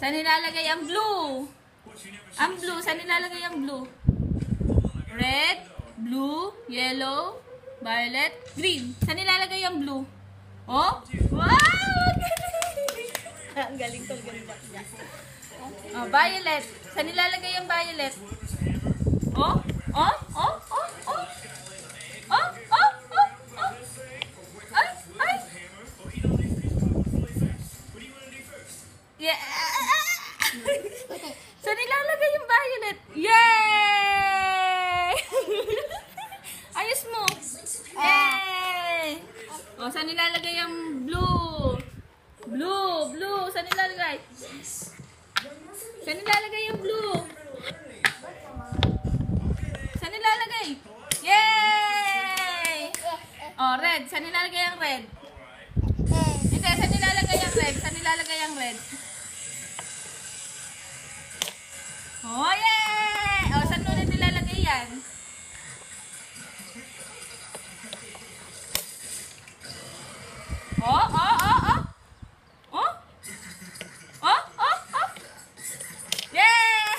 Saan nilalagay ang blue? Ang blue, saan nilalagay ang blue? Red, blue, yellow, violet, green. Saan nilalagay ang blue? Oh? Wow! Ang galing ko, ganda niya. Oh, violet. Saan nilalagay ang violet? Oh? Oh? Oh? Oh? Oh? Oh? Oh? Oh? Oh? Ay! Ay! Yeah! Saan nilalagay yung violet? Yay! Ayos mo! Yay! O, saan nilalagay yung blue? Blue! Blue! Saan nilalagay? Saan nilalagay yung blue? Saan nilalagay? Yay! O, red. Saan nilalagay ang red? Hindi, saan nilalagay ang red? Saan nilalagay ang red? Oh, yay! O, saan ulit nilalagay yan? Oh, oh, oh, oh! Oh? Oh, oh, oh! Yay!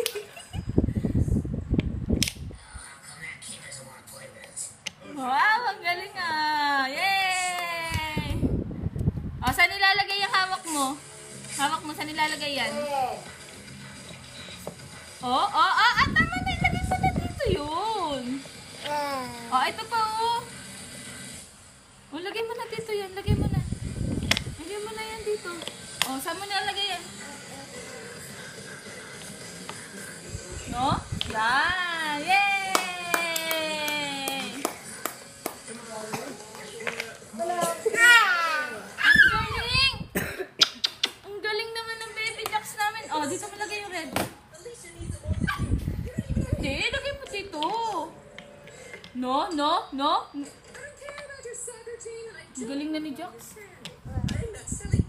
Wow, ang galing ah! Yay! O, saan nilalagay yung hawak mo? Hawak mo, saan nilalagay yan? Oh, oh, oh! Ah, tama na! Ilagay mo na dito yun! Oh, ito pa oh! Oh, lagay mo na dito yan. Lagay mo na. Lagay mo na yan dito. Oh, saan mo nilalagay yan? No? Yan! Yay! Ang galing! Ang galing naman ng baby ducks namin. Oh, dito mo lagay yung red. Hindi, lagay mo dito. No, no, no. Ang galing na ni Jax.